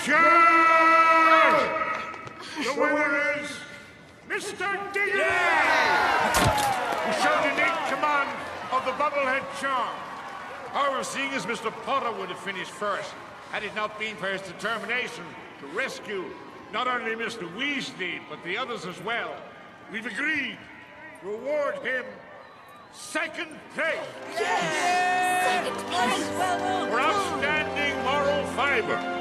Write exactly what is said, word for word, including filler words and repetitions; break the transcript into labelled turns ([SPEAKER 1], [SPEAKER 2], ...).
[SPEAKER 1] charge! The winner is Mister Diggory! Yeah! Who showed unique command of the Bubblehead charm. However, seeing as Mister Potter would have finished first, had it not been for his determination to rescue not only Mister Weasley, but the others as well, we've agreed to reward him second place.
[SPEAKER 2] Yes! Second place!
[SPEAKER 1] For outstanding moral fiber.